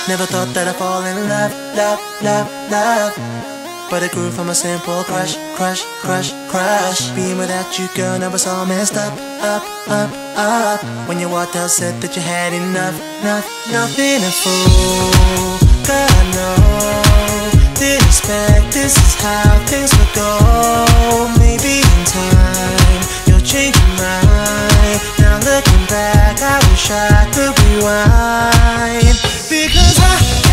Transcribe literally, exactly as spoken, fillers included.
Never thought that I'd fall in love, love, love, love. But it grew from a simple crush, crush, crush, crush. Being without you, girl, now it's all messed up, up, up, up. When you walked out, said that you had enough, enough, enough. Been a fool, girl, I know. Didn't expect this is how things would go. Maybe in time, you'll change your mind. Now looking back, I wish I could rewind. Because I